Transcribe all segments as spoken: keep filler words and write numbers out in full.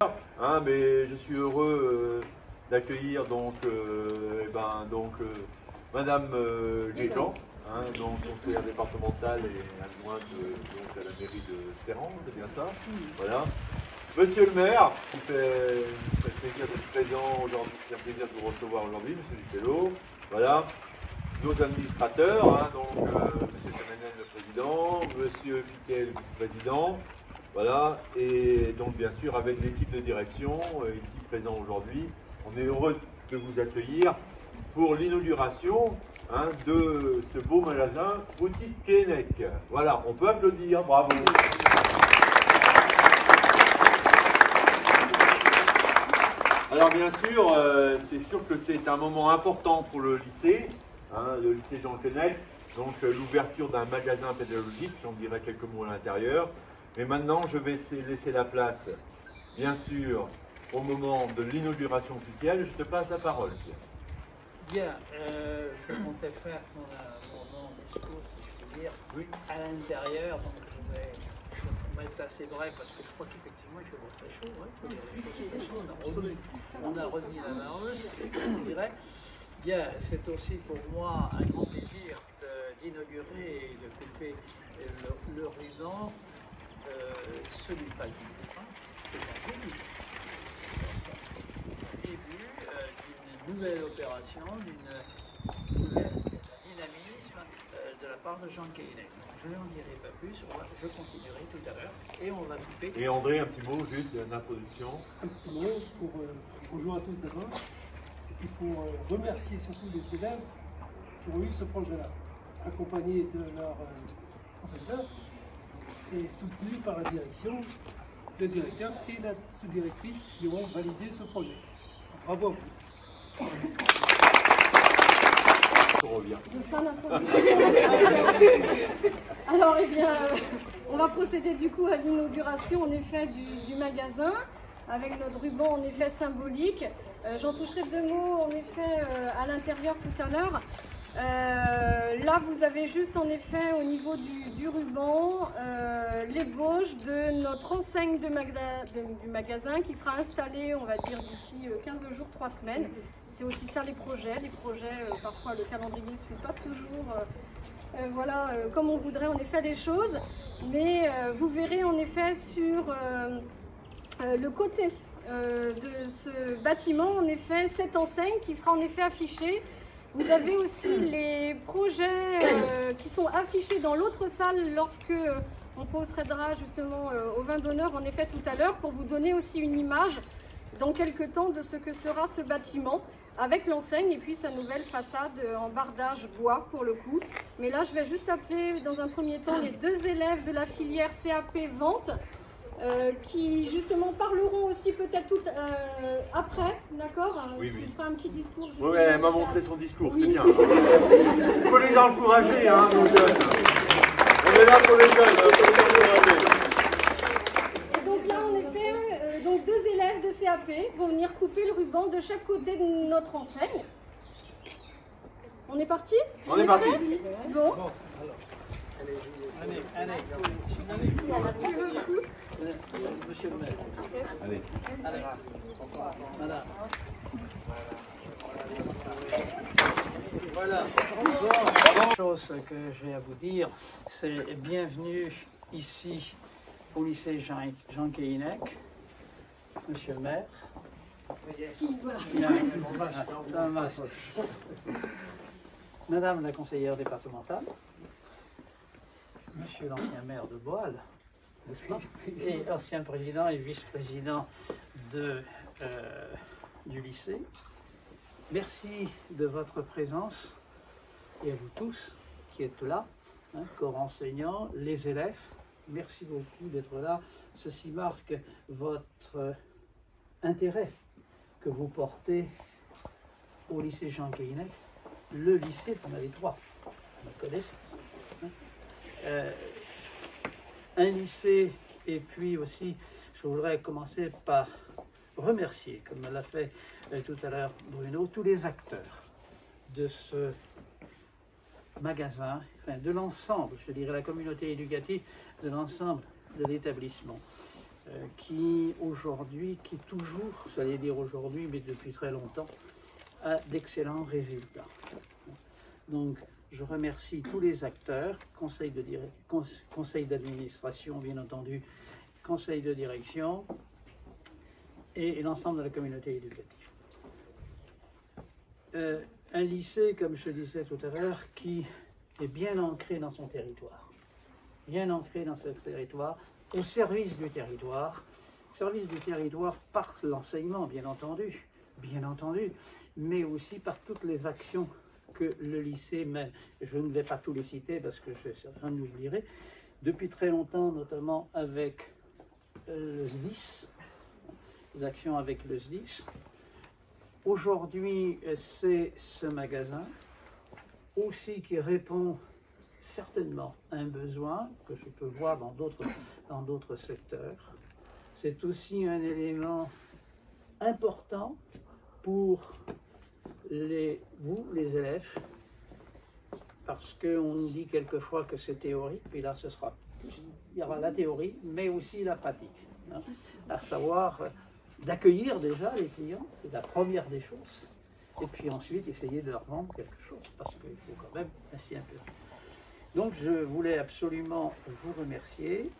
Mer, hein, mais je suis heureux euh, d'accueillir donc, euh, eh ben, donc euh, Madame euh, Guégan, hein, donc conseillère départementale et adjointe euh, donc, à la mairie de Serran, c'est bien ça? Voilà. Monsieur le maire, qui fait, fait plaisir d'être présent aujourd'hui, c'est un plaisir de vous recevoir aujourd'hui, Monsieur Dutello. Voilà. Nos administrateurs, hein, donc euh, Monsieur Kamenel, le président, Monsieur Piquet, le vice-président, voilà, et donc bien sûr avec l'équipe de direction euh, ici présent aujourd'hui, on est heureux de vous accueillir pour l'inauguration hein, de ce beau magasin Boutique Keinec. Voilà, on peut applaudir, bravo. Alors bien sûr, euh, c'est sûr que c'est un moment important pour le lycée, hein, le lycée Jean Keinec, donc euh, l'ouverture d'un magasin pédagogique, j'en dirai quelques mots à l'intérieur. Mais maintenant, je vais laisser la place, bien sûr, au moment de l'inauguration officielle. Je te passe la parole, Pierre. Bien, euh, je comptais faire mon, mon long discours, si je puis dire, oui. À l'intérieur, donc je vais, je vais être assez bref parce que je crois qu'effectivement il fait bon très chaud, ouais, il faut dire les choses très chaud, on a remis, on a remis la main hausse, je dirais. Bien, c'est aussi pour moi un grand plaisir d'inaugurer et de couper le, le ruban, euh, celui pas du fin, c'est un début. Un début euh, d'une nouvelle opération, d'une nouvelle dynamisme euh, de la part de Jean Keinec. Je n'en dirai pas plus, je continuerai tout à l'heure et on va couper. Et André, un petit mot juste d'introduction. Un petit mot pour euh, bonjour à tous d'abord, et puis pour euh, remercier surtout les élèves qui ont eu ce projet-là, accompagnés de leurs euh, professeurs et soutenus par la direction, le directeur et la sous-directrice qui ont validé ce projet. Bravo à vous. On revient. Alors, eh bien, euh, on va procéder du coup à l'inauguration en effet du, du magasin avec notre ruban en effet symbolique. Euh, J'en toucherai deux mots en effet euh, à l'intérieur tout à l'heure. Euh, là, vous avez juste en effet au niveau du, du ruban euh, l'ébauche de notre enseigne de maga de, du magasin qui sera installée, on va dire, d'ici quinze jours, trois semaines. C'est aussi ça les projets. Les projets, euh, parfois le calendrier ne suit pas toujours euh, euh, voilà, euh, comme on voudrait en effet les choses. Mais euh, vous verrez en effet sur euh, euh, le côté euh, de ce bâtiment, en effet, cette enseigne qui sera en effet affichée. Vous avez aussi les projets euh, qui sont affichés dans l'autre salle lorsque euh, on procédera justement euh, au vin d'honneur, en effet, tout à l'heure, pour vous donner aussi une image dans quelques temps de ce que sera ce bâtiment avec l'enseigne et puis sa nouvelle façade en bardage bois pour le coup. Mais là, je vais juste appeler dans un premier temps les deux élèves de la filière C A P Vente. Euh, qui justement parleront aussi peut-être tout euh, après, d'accord? Oui, oui. Il fera un petit discours. Oui, elle m'a montré son discours, oui. C'est bien. Il faut les encourager, hein, nos jeunes. On est là pour les jeunes, il faut les encourager. Et donc là, en effet, euh, donc deux élèves de C A P vont venir couper le ruban de chaque côté de notre enseigne. On est parti? On, On est, est parti. Bon. Bon. Allez, allez, allez. Monsieur le maire. Allez. Allez. Madame. Voilà. Bon. Chose que j'ai à vous dire, c'est bienvenue ici au lycée Jean, Jean Keinec, monsieur le maire. Madame la conseillère départementale. Monsieur l'ancien maire de Boal, n'est-ce pas? Et ancien président et vice-président de, euh, du lycée. Merci de votre présence et à vous tous qui êtes là, hein, corps enseignants, les élèves. Merci beaucoup d'être là. Ceci marque votre intérêt que vous portez au lycée Jean Keinec. Le lycée, on a les trois, vous le connaissez. Euh, un lycée, et puis aussi, je voudrais commencer par remercier, comme l'a fait euh, tout à l'heure Bruno, tous les acteurs de ce magasin, enfin, de l'ensemble, je dirais la communauté éducative, de l'ensemble de l'établissement. euh, qui aujourd'hui, qui toujours, j'allais dire aujourd'hui, mais depuis très longtemps, a d'excellents résultats. Donc, je remercie tous les acteurs, conseil de dire, conseil d'administration, bien entendu, conseil de direction et, et l'ensemble de la communauté éducative. Euh, un lycée, comme je disais tout à l'heure, qui est bien ancré dans son territoire, bien ancré dans ce territoire, au service du territoire, service du territoire par l'enseignement, bien entendu, bien entendu, mais aussi par toutes les actions que le lycée mène. Je ne vais pas tous les citer parce que j'en oublierai. Depuis très longtemps, notamment avec le S D I S, les actions avec le S D I S. Aujourd'hui, c'est ce magasin aussi qui répond certainement à un besoin que je peux voir dans d'autres dans d'autres secteurs. C'est aussi un élément important pour les, vous, les élèves, parce qu'on nous dit quelquefois que c'est théorique, puis là, ce sera, il y aura la théorie, mais aussi la pratique. Hein, à savoir euh, d'accueillir déjà les clients, c'est la première des choses, et puis ensuite essayer de leur vendre quelque chose, parce qu'il faut quand même ainsi un peu. Donc, je voulais absolument vous remercier.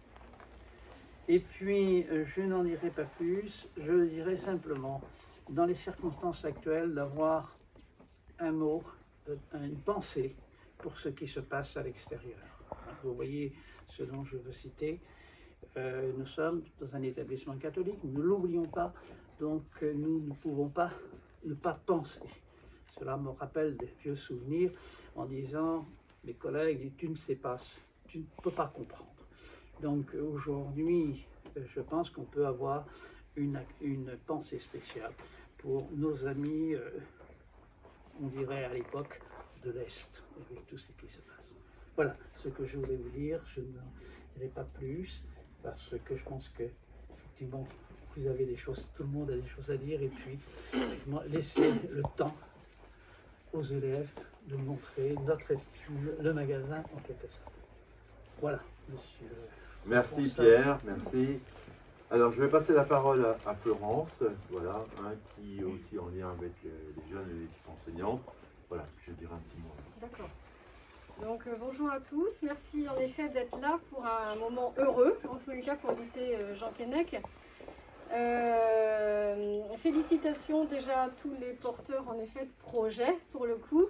Et puis, je n'en dirai pas plus, je dirai simplement, dans les circonstances actuelles, d'avoir un mot, une pensée pour ce qui se passe à l'extérieur. Vous voyez ce dont je veux citer. Euh, nous sommes dans un établissement catholique, ne l'oublions pas, donc nous ne pouvons pas ne pas penser. Cela me rappelle des vieux souvenirs en disant, mes collègues, tu ne sais pas, tu ne peux pas comprendre. Donc aujourd'hui, je pense qu'on peut avoir une, une pensée spéciale pour nos amis, euh, on dirait à l'époque, de l'Est, avec tout ce qui se passe. Voilà ce que je voulais vous dire, je n'en dirai pas plus, parce que je pense que, effectivement, vous avez des choses, tout le monde a des choses à dire, et puis laissez le temps aux élèves de montrer notre, le magasin en quelque sorte. Voilà, monsieur. Merci Pierre, merci. Alors je vais passer la parole à, à Florence, voilà, hein, qui est aussi en lien avec euh, les jeunes et l'équipe enseignante. Voilà, je dirai un petit mot. D'accord. Donc euh, bonjour à tous, merci en effet d'être là pour un moment heureux, en tous les cas pour le lycée euh, Jean Keinec. Euh, félicitations déjà à tous les porteurs en effet de projets pour le coup.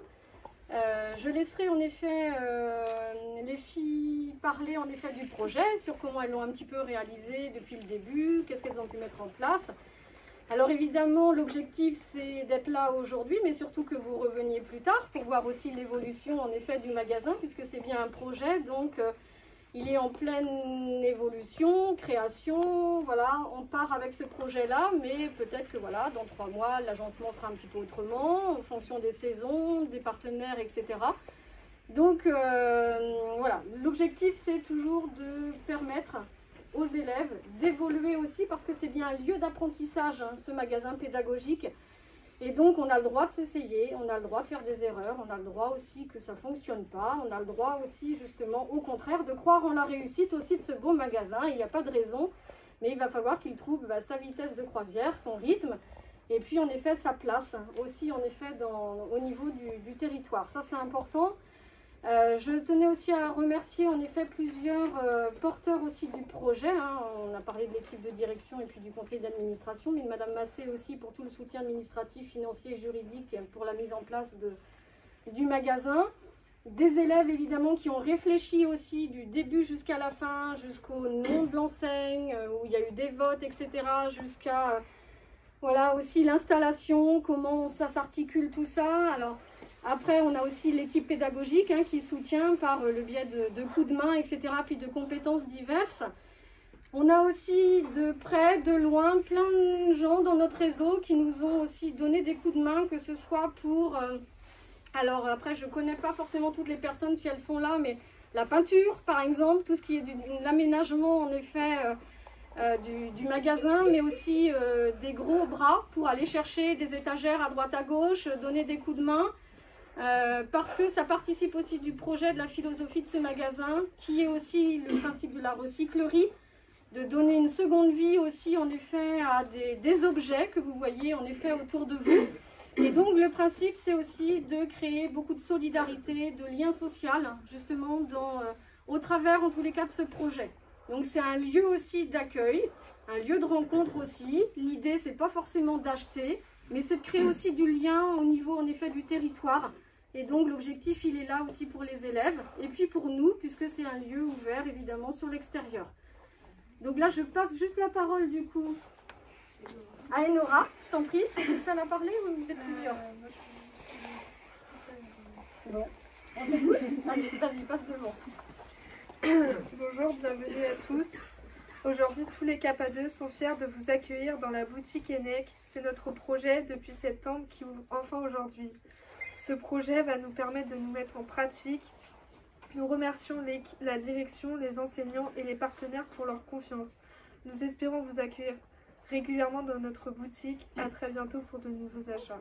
Euh, je laisserai en effet euh, les filles parler en effet du projet, sur comment elles l'ont un petit peu réalisé depuis le début, qu'est-ce qu'elles ont pu mettre en place. Alors évidemment l'objectif c'est d'être là aujourd'hui, mais surtout que vous reveniez plus tard pour voir aussi l'évolution en effet du magasin, puisque c'est bien un projet, donc euh, il est en pleine évolution, création, voilà, on part avec ce projet-là, mais peut-être que voilà, dans trois mois, l'agencement sera un petit peu autrement, en fonction des saisons, des partenaires, et cetera. Donc euh, voilà, l'objectif c'est toujours de permettre aux élèves d'évoluer aussi, parce que c'est bien un lieu d'apprentissage, hein, ce magasin pédagogique. Et donc, on a le droit de s'essayer, on a le droit de faire des erreurs, on a le droit aussi que ça ne fonctionne pas, on a le droit aussi, justement, au contraire, de croire en la réussite aussi de ce beau magasin. Il n'y a pas de raison, mais il va falloir qu'il trouve bah, sa vitesse de croisière, son rythme, et puis, en effet, sa place aussi, en effet, dans, au niveau du, du territoire. Ça, c'est important. Euh, je tenais aussi à remercier en effet plusieurs euh, porteurs aussi du projet, hein. On a parlé de l'équipe de direction et puis du conseil d'administration, mais de Madame Massé aussi pour tout le soutien administratif, financier, juridique pour la mise en place de, du magasin. Des élèves évidemment qui ont réfléchi aussi du début jusqu'à la fin, jusqu'au nom de l'enseigne, où il y a eu des votes, et cetera, jusqu'à euh, voilà, aussi l'installation, comment ça s'articule tout ça. Alors, après, on a aussi l'équipe pédagogique hein, qui soutient par le biais de, de coups de main, et cetera, puis de compétences diverses. On a aussi de près, de loin, plein de gens dans notre réseau qui nous ont aussi donné des coups de main, que ce soit pour... Euh, alors après, je ne connais pas forcément toutes les personnes si elles sont là, mais la peinture, par exemple, tout ce qui est de l'aménagement, en effet, euh, euh, du, du magasin, mais aussi euh, des gros bras pour aller chercher des étagères à droite à gauche, donner des coups de main. Euh, parce que ça participe aussi du projet, de la philosophie de ce magasin, qui est aussi le principe de la recyclerie. de donner une seconde vie aussi en effet à des, des objets que vous voyez en effet autour de vous. Et donc le principe c'est aussi de créer beaucoup de solidarité, de lien social justement dans, euh, au travers en tous les cas de ce projet. Donc c'est un lieu aussi d'accueil, un lieu de rencontre aussi. L'idée c'est pas forcément d'acheter, mais c'est de créer aussi du lien au niveau en effet du territoire. Et donc l'objectif il est là aussi pour les élèves et puis pour nous puisque c'est un lieu ouvert évidemment sur l'extérieur. Donc là je passe juste la parole du coup à Enora, je t'en prie, c'est toute seule à parler ou vous êtes plusieurs? Bon, on t'écoute. Allez, vas-y, passe devant. Bonjour, bienvenue à tous. Aujourd'hui, tous les K P A deux sont fiers de vous accueillir dans la boutique Enec. C'est notre projet depuis septembre qui ouvre enfin aujourd'hui. Ce projet va nous permettre de nous mettre en pratique. Nous remercions les, la direction, les enseignants et les partenaires pour leur confiance. Nous espérons vous accueillir régulièrement dans notre boutique. À très bientôt pour de nouveaux achats.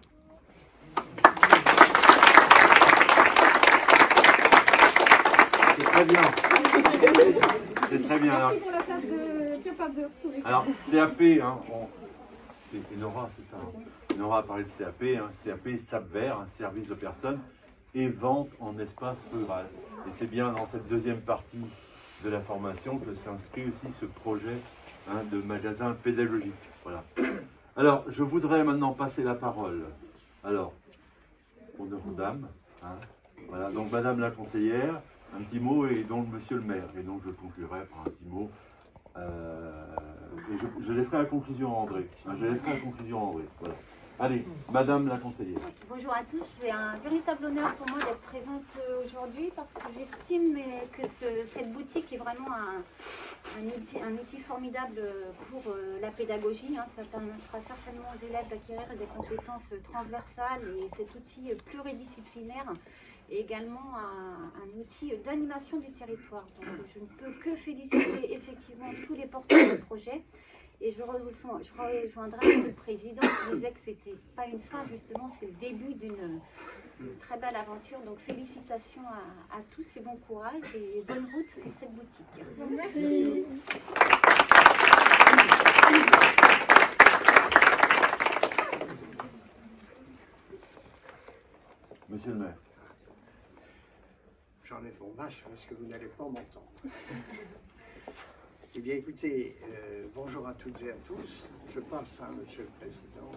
C'est très bien. C'est très bien. Merci Alors, pour la classe de K P A deux. Tous les alors C A P, hein, on... c'est Nora, c'est ça. Hein. Nora a parlé de C A P. Hein. C A P, S A P vert, un service de personnes et vente en espace rural. Et c'est bien dans cette deuxième partie de la formation que s'inscrit aussi ce projet hein, de magasin pédagogique. Voilà. Alors, je voudrais maintenant passer la parole. Alors, honneur aux dames. Hein. Voilà, donc Madame la conseillère, un petit mot, et donc Monsieur le maire. Et donc je conclurai par un petit mot. Euh, et je, je laisserai la conclusion à André. Hein, je laisserai la conclusion à André. Voilà. Allez, Madame la conseillère. Bonjour à tous, c'est un véritable honneur pour moi d'être présente aujourd'hui parce que j'estime que ce, cette boutique est vraiment un, un, outil, un outil formidable pour la pédagogie. Hein. Ça permettra certainement aux élèves d'acquérir des compétences transversales et cet outil pluridisciplinaire est également un, un outil d'animation du territoire. Donc je ne peux que féliciter effectivement tous les porteurs de projet. Et je, rejoins, je rejoindrai le président qui disait que c'était pas une fin, justement, c'est le début d'une très belle aventure. Donc félicitations à, à tous et bon courage et bonne route pour cette boutique. Merci. Monsieur le maire. J'enlève mon masque parce que vous n'allez pas m'entendre. Eh bien, écoutez, euh, bonjour à toutes et à tous. Je passe à Monsieur le Président,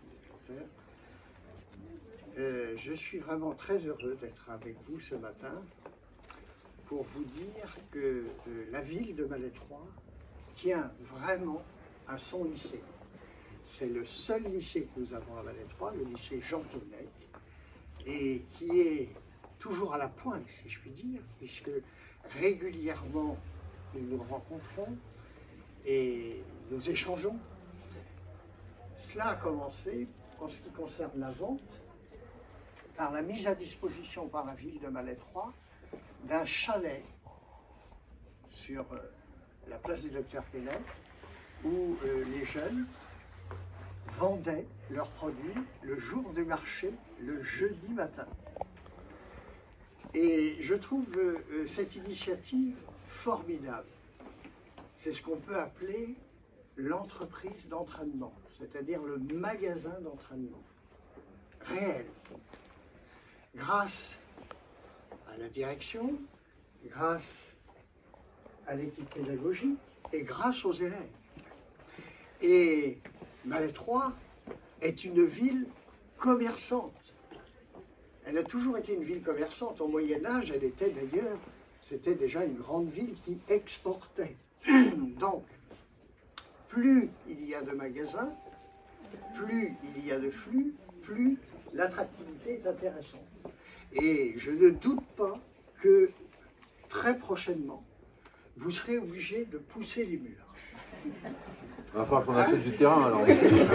euh, je suis vraiment très heureux d'être avec vous ce matin pour vous dire que euh, la ville de Malétroit tient vraiment à son lycée. C'est le seul lycée que nous avons à Malétroit, le lycée Jean Tonnet, et qui est toujours à la pointe, si je puis dire, puisque régulièrement, nous nous rencontrons et nous échangeons. Cela a commencé, en ce qui concerne la vente, par la mise à disposition par la ville de Malétroit d'un chalet sur euh, la place du docteur Kenneth, où euh, les jeunes vendaient leurs produits le jour du marché, le jeudi matin. Et je trouve euh, cette initiative formidable. C'est ce qu'on peut appeler l'entreprise d'entraînement, c'est-à-dire le magasin d'entraînement réel. Grâce à la direction, grâce à l'équipe pédagogique et grâce aux élèves. Et Malétroit est une ville commerçante. Elle a toujours été une ville commerçante. Au Moyen-Âge, elle était d'ailleurs, c'était déjà une grande ville qui exportait. Donc, plus il y a de magasins, plus il y a de flux, plus l'attractivité est intéressante. Et je ne doute pas que très prochainement, vous serez obligé de pousser les murs. Il va falloir qu'on achète du terrain alors.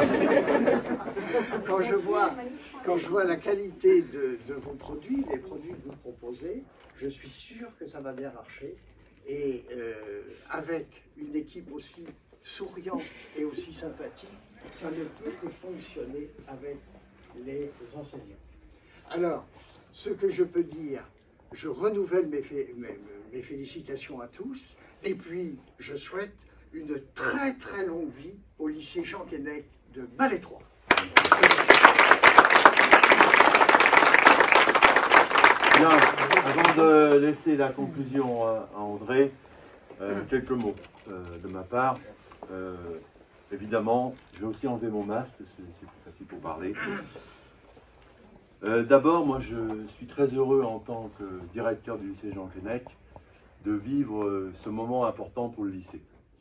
Quand je vois, quand je vois la qualité de, de vos produits, les produits que vous proposez, je suis sûr que ça va bien marcher. Et euh, avec une équipe aussi souriante et aussi sympathique, ça ne peut que fonctionner avec les enseignants. Alors, ce que je peux dire, je renouvelle mes, mes, mes félicitations à tous, et puis je souhaite une très très longue vie au lycée Jean Keinec de Malétroit. Bien, avant de laisser la conclusion à, à André, euh, quelques mots euh, de ma part. Euh, évidemment, je vais aussi enlever mon masque, c'est plus facile pour parler. Euh, D'abord, moi je suis très heureux en tant que directeur du lycée Jean Keinec de vivre euh, ce moment important pour le lycée.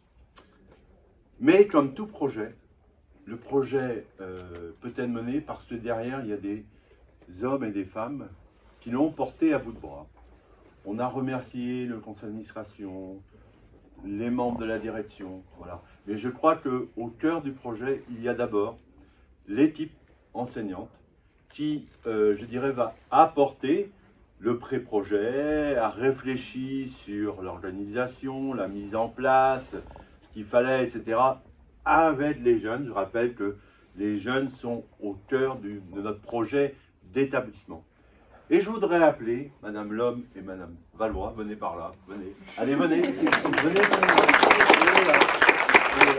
Mais comme tout projet, le projet euh, peut être mené parce que derrière il y a des hommes et des femmes qui l'ont porté à bout de bras. On a remercié le conseil d'administration, les membres de la direction, voilà. Mais je crois qu'au cœur du projet, il y a d'abord l'équipe enseignante qui, euh, je dirais, va apporter le pré-projet, a réfléchi sur l'organisation, la mise en place, ce qu'il fallait, et cetera, avec les jeunes. Je rappelle que les jeunes sont au cœur du, de notre projet d'établissement. Et je voudrais appeler Madame Lhomme et Madame Valois, venez par là, venez. Allez, venez, venez, venez, venez là, venez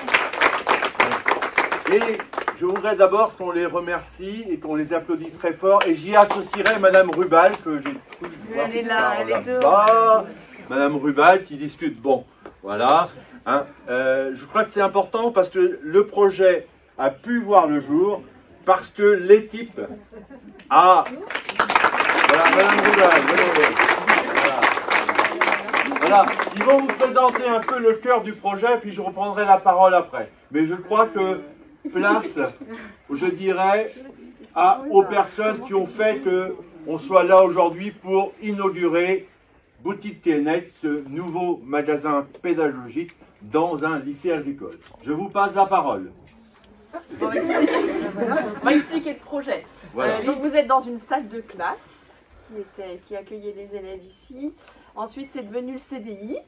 là. Et je voudrais d'abord qu'on les remercie et qu'on les applaudisse très fort. Et j'y associerai Madame Rubal, que j'ai cru voir. Elle est là, elle est dehors. Madame Rubal qui discute. Bon, voilà. Hein, euh, je crois que c'est important parce que le projet a pu voir le jour, parce que l'équipe a... Voilà, Madame Rubal, venez. Voilà. Voilà, ils vont vous présenter un peu le cœur du projet, puis je reprendrai la parole après. Mais je crois que place, je dirais, à, aux personnes qui ont fait qu'on soit là aujourd'hui pour inaugurer Boutique Keinec, ce nouveau magasin pédagogique dans un lycée agricole. Je vous passe la parole. On va expliquer, on va expliquer le projet. Voilà. Euh, donc vous êtes dans une salle de classe qui, était, qui accueillait les élèves ici. Ensuite c'est devenu le C D I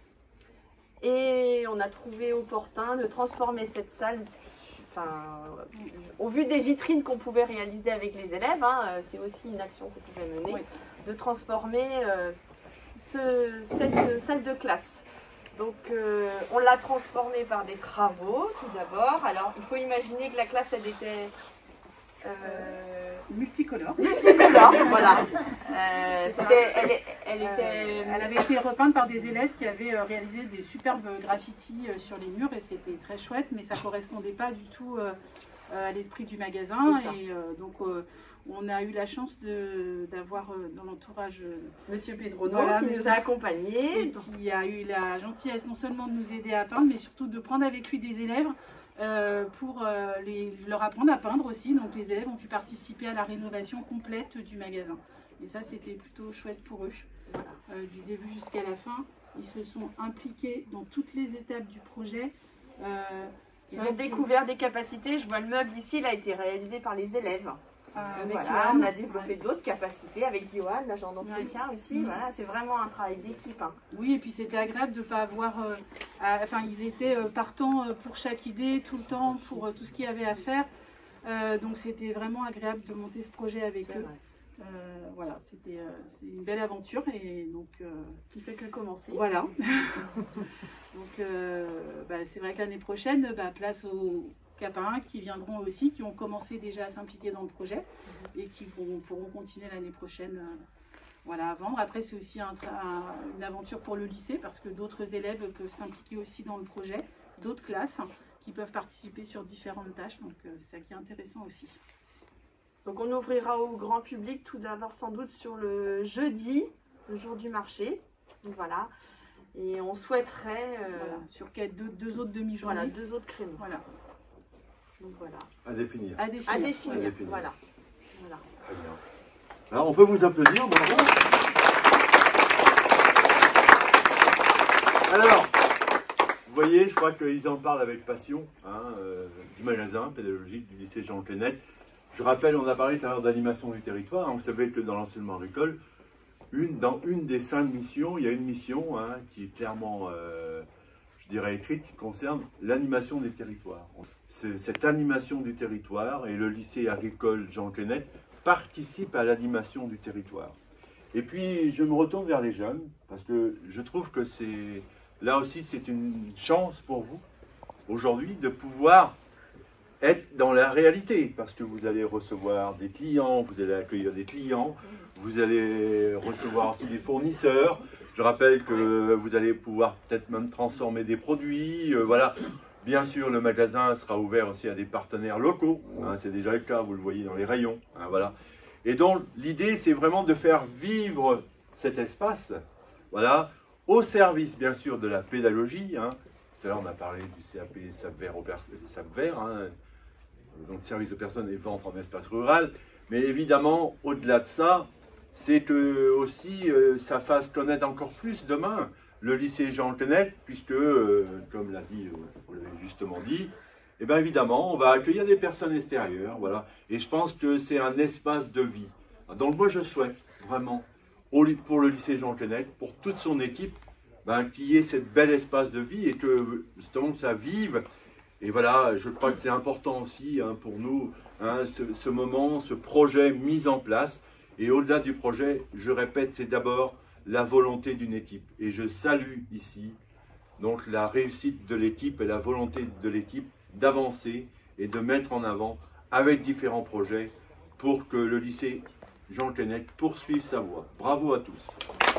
et on a trouvé opportun de transformer cette salle, enfin, au vu des vitrines qu'on pouvait réaliser avec les élèves, hein, c'est aussi une action qu'on pouvait mener, oui, de transformer euh, ce, cette salle de classe. Donc euh, on l'a transformée par des travaux tout d'abord. Alors il faut imaginer que la classe elle était euh, multicolore. Multicolore, voilà. Euh, elle, elle, était... elle avait été repeinte par des élèves qui avaient euh, réalisé des superbes graffitis euh, sur les murs et c'était très chouette, mais ça ne correspondait pas du tout euh, à l'esprit du magasin. Et euh, donc euh, on a eu la chance d'avoir euh, dans l'entourage euh, Monsieur Pedrono, voilà, qui nous a accompagnés. Et qui a eu la gentillesse non seulement de nous aider à peindre, mais surtout de prendre avec lui des élèves euh, pour euh, les, leur apprendre à peindre aussi. Donc les élèves ont pu participer à la rénovation complète du magasin. Et ça, c'était plutôt chouette pour eux. Voilà. Euh, du début jusqu'à la fin, ils se sont impliqués dans toutes les étapes du projet. Euh, ils ont découvert des capacités. Je vois le meuble ici, il a été réalisé par les élèves. Euh, voilà, on a développé d'autres capacités avec Johan, l'agent d'entretien ouais. aussi. Mmh. Voilà, c'est vraiment un travail d'équipe. Hein. Oui, et puis c'était agréable de ne pas avoir... Euh, à, enfin, ils étaient euh, partants pour chaque idée, tout le temps, pour euh, tout ce qu'il y avait à faire. Euh, donc c'était vraiment agréable de monter ce projet avec eux. Euh, voilà, c'était euh, une belle aventure et donc... Euh, qui fait que commencer. Voilà. Donc euh, bah, c'est vrai que l'année prochaine, bah, place au... Cap un qui viendront aussi, qui ont commencé déjà à s'impliquer dans le projet mmh. et qui pourront, pourront continuer l'année prochaine euh, voilà, à vendre. Après, c'est aussi un, un, une aventure pour le lycée parce que d'autres élèves peuvent s'impliquer aussi dans le projet, d'autres classes qui peuvent participer sur différentes tâches. Donc, euh, c'est ça qui est intéressant aussi. Donc, on ouvrira au grand public tout d'abord sans doute sur le jeudi, le jour du marché. Donc, voilà. Et on souhaiterait... Euh, voilà, sur deux, deux autres demi-journées. Voilà, deux autres créneaux. Voilà. Donc voilà. À définir. À définir. À définir. À définir. Voilà. Voilà. Très bien. Alors, on peut vous applaudir, bravo. Alors, vous voyez, je crois qu'ils en parlent avec passion, hein, euh, du magasin pédagogique du lycée Jean Keinec. Je rappelle, on a parlé tout à l'heure d'animation du territoire. Hein, vous savez que dans l'enseignement agricole, une, dans une des cinq missions, il y a une mission hein, qui est clairement, euh, je dirais, écrite, qui concerne l'animation des territoires. Cette animation du territoire et le lycée agricole Jean Keinec participe à l'animation du territoire. Et puis, je me retourne vers les jeunes, parce que je trouve que c'est là aussi c'est une chance pour vous aujourd'hui de pouvoir être dans la réalité, parce que vous allez recevoir des clients, vous allez accueillir des clients, vous allez recevoir aussi des fournisseurs. Je rappelle que vous allez pouvoir peut-être même transformer des produits, euh, voilà. Bien sûr, le magasin sera ouvert aussi à des partenaires locaux, hein, c'est déjà le cas, vous le voyez dans les rayons, hein, voilà. Et donc, l'idée, c'est vraiment de faire vivre cet espace, voilà, au service, bien sûr, de la pédagogie, hein. Tout à l'heure, on a parlé du C A P S A P vert, au S A P vert, hein, donc service de personnes et vente en espace rural, mais évidemment, au-delà de ça, c'est que aussi euh, ça fasse connaître encore plus demain le lycée Jean Keinec, puisque, euh, comme l'a dit, euh, vous l'avez justement dit, et bien évidemment, on va accueillir des personnes extérieures, voilà, et je pense que c'est un espace de vie. Donc moi, je souhaite vraiment, au, pour le lycée Jean Keinec, pour toute son équipe, ben, qu'il y ait ce bel espace de vie et que justement que ça vive. Et voilà, je crois que c'est important aussi hein, pour nous, hein, ce, ce moment, ce projet mis en place. Et au-delà du projet, je répète, c'est d'abord la volonté d'une équipe. Et je salue ici donc la réussite de l'équipe et la volonté de l'équipe d'avancer et de mettre en avant avec différents projets pour que le lycée Jean Keinec poursuive sa voie. Bravo à tous.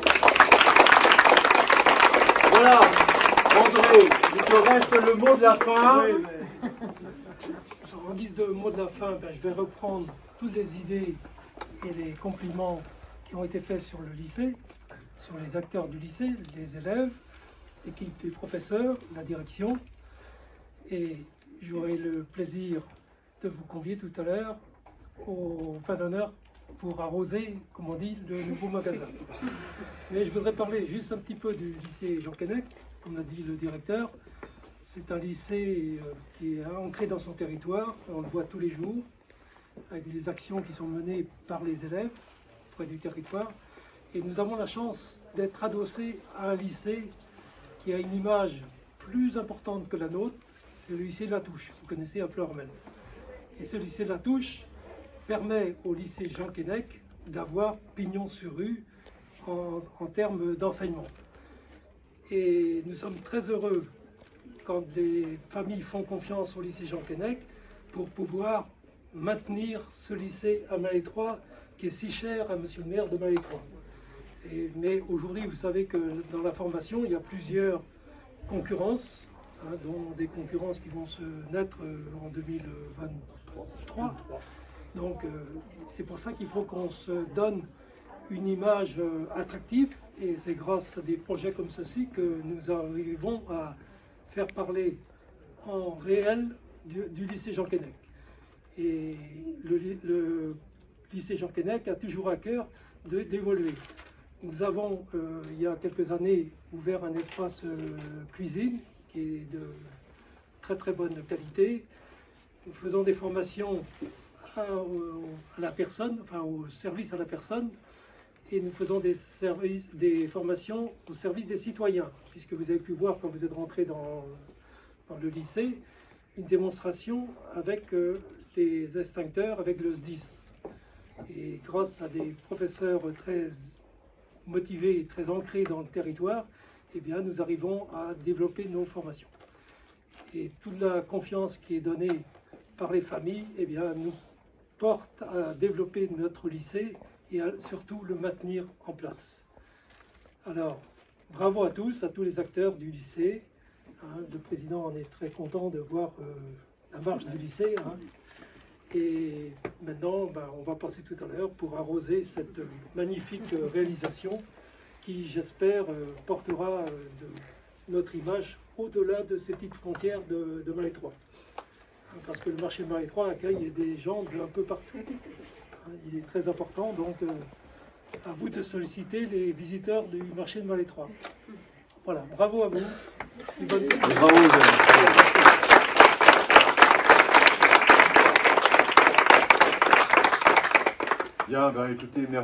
Voilà, André, il te reste le mot de la fin. Oui, mais... En guise de mot de la fin, ben, je vais reprendre toutes les idées et les compliments qui ont été faits sur le lycée, sur les acteurs du lycée, les élèves, l'équipe des professeurs, la direction. Et j'aurai le plaisir de vous convier tout à l'heure au fin d'honneur pour arroser, comme on dit, le nouveau magasin. Mais je voudrais parler juste un petit peu du lycée Jean Keinec, comme l'a dit le directeur. C'est un lycée qui est ancré dans son territoire, on le voit tous les jours, avec des actions qui sont menées par les élèves près du territoire. Et nous avons la chance d'être adossés à un lycée qui a une image plus importante que la nôtre, c'est le lycée de La Touche, vous connaissez à Pleurmel. Et ce lycée de La Touche permet au lycée Jean Keinec d'avoir pignon sur rue en, en termes d'enseignement. Et nous sommes très heureux quand les familles font confiance au lycée Jean Keinec pour pouvoir maintenir ce lycée à Malétroit qui est si cher à monsieur le maire de Malétroit. Et, mais aujourd'hui, vous savez que dans la formation, il y a plusieurs concurrences, hein, dont des concurrences qui vont se naître en deux mille vingt-trois. Donc, euh, c'est pour ça qu'il faut qu'on se donne une image euh, attractive, et c'est grâce à des projets comme ceci que nous arrivons à faire parler en réel du, du lycée Jean Keinec. Et le, le lycée Jean Keinec a toujours à cœur d'évoluer. Nous avons, euh, il y a quelques années, ouvert un espace euh, cuisine qui est de très très bonne qualité. Nous faisons des formations à, à la personne, enfin au service à la personne, et nous faisons des, services, des formations au service des citoyens, puisque vous avez pu voir quand vous êtes rentré dans, dans le lycée, une démonstration avec euh, les extincteurs, avec le S D I S. Et grâce à des professeurs très motivés et très ancrés dans le territoire, eh bien, nous arrivons à développer nos formations. Et toute la confiance qui est donnée par les familles, eh bien, nous porte à développer notre lycée et à surtout le maintenir en place. Alors, bravo à tous, à tous les acteurs du lycée. Hein, le président en est très content de voir euh, la marche du lycée. Hein. Et maintenant, ben, on va passer tout à l'heure pour arroser cette magnifique réalisation qui, j'espère, euh, portera euh, de notre image au-delà de ces petites frontières de, de Malétroit. Parce que le marché de Malétroit accueille des gens de un peu partout. Il est très important, donc euh, à vous de solliciter les visiteurs du marché de Malétroit. Voilà, bravo à vous. Et bonne... Bravo. Bien, ben, écoutez, merci.